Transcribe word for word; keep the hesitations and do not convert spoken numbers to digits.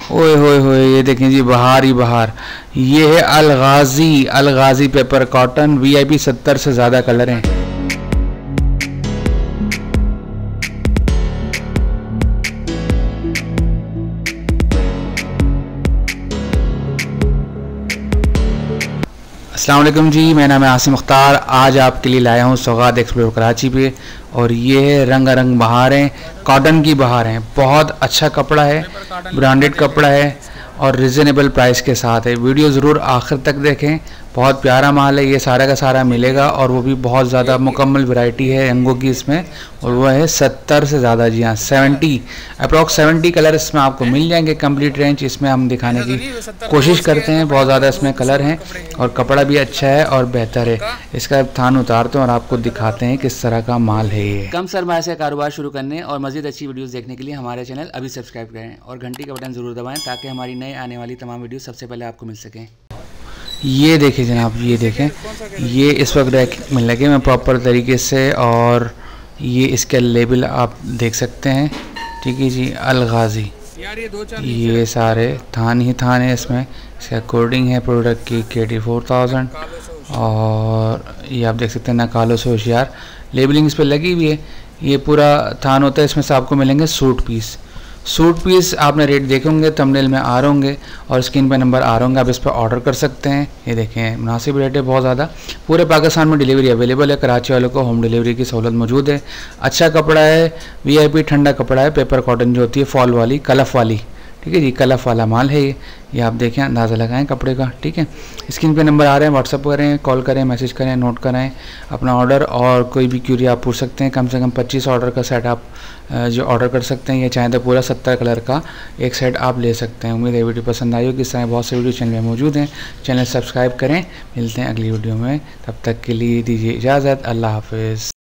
ओए होए होए, ये देखें जी, बहार ही बहार। ये है अलगाजी, अलगाजी पेपर कॉटन वीआईपी। सत्तर से ज़्यादा कलर हैं। अस्सलाम वालेकुम जी, मेरा नाम है आसिम मुख्तार। आज आपके लिए लाया हूँ सौगात एक्सप्लोर कराची पे। और ये है रंग रंग बहारें, कॉटन की बहारें। बहुत अच्छा कपड़ा है, ब्रांडेड कपड़ा है और रिजनेबल प्राइस के साथ है। वीडियो ज़रूर आखिर तक देखें, बहुत प्यारा माल है। ये सारा का सारा मिलेगा और वो भी बहुत ज़्यादा मुकम्मल वैरायटी है रंगों की इसमें। और वो है सत्तर से ज़्यादा, जी हाँ सेवेंटी, अप्रॉक्स सेवेंटी कलर इसमें आपको मिल जाएंगे। कंप्लीट रेंज इसमें हम दिखाने की कोशिश करते हैं। बहुत ज़्यादा इसमें कलर हैं और कपड़ा भी अच्छा है और बेहतर है। इसका थान उतारते हैं और आपको दिखाते हैं किस तरह का माल है ये। कम सरमाया से कारोबार शुरू करने और मज़ीद अच्छी वीडियोज़ देखने के लिए हमारे चैनल अभी सब्सक्राइब करें और घंटी का बटन ज़रूर दबाएँ ताकि हमारी नई आने वाली तमाम वीडियो सबसे पहले आपको मिल सकें। ये देखें जनाब, ये देखें, ये इस वक्त रैक में लगे हुए प्रॉपर तरीके से। और ये इसके लेबल आप देख सकते हैं, ठीक है जी। अलगाजी, ये सारे थान ही थान है इसमें। इसका कोडिंग है प्रोडक्ट की के टी फोर थाउजेंड। और ये आप देख सकते हैं नकालो से होशियार, लेबलिंग इस पर लगी हुई है। ये पूरा थान होता है। इसमें से आपको मिलेंगे सूट पीस। सूट पीस आपने रेट देखे होंगे, थंबनेल में आ रहे होंगे और स्क्रीन पे नंबर आ रहे होंगे। आप इस पर ऑर्डर कर सकते हैं। ये देखें, मुनासिब रेट है बहुत ज़्यादा। पूरे पाकिस्तान में डिलीवरी अवेलेबल है। कराची वालों को होम डिलीवरी की सहूलत मौजूद है। अच्छा कपड़ा है, वीआईपी ठंडा कपड़ा है। पेपर कॉटन जो होती है फॉल वाली, कलफ वाली, ठीक है जी, कलफ वाला माल है ये। ये आप देखें, अंदाज़ा लगाएं कपड़े का, ठीक है। स्क्रीन पे नंबर आ रहे हैं, व्हाट्सअप करें, कॉल करें, मैसेज करें, नोट कराएं अपना ऑर्डर। और कोई भी क्यूरी आप पूछ सकते हैं। कम से कम पच्चीस ऑर्डर का सेट आप जो ऑर्डर कर सकते हैं। ये चाहें तो पूरा सत्तर कलर का एक सेट आप ले सकते हैं। उम्मीद है वीडियो पसंद आई होगी। इस तरह बहुत से वीडियो चैनल में मौजूद हैं। चैनल सब्सक्राइब करें। मिलते हैं अगली वीडियो में, तब तक के लिए दीजिए इजाज़त। अल्लाह हाफिज़।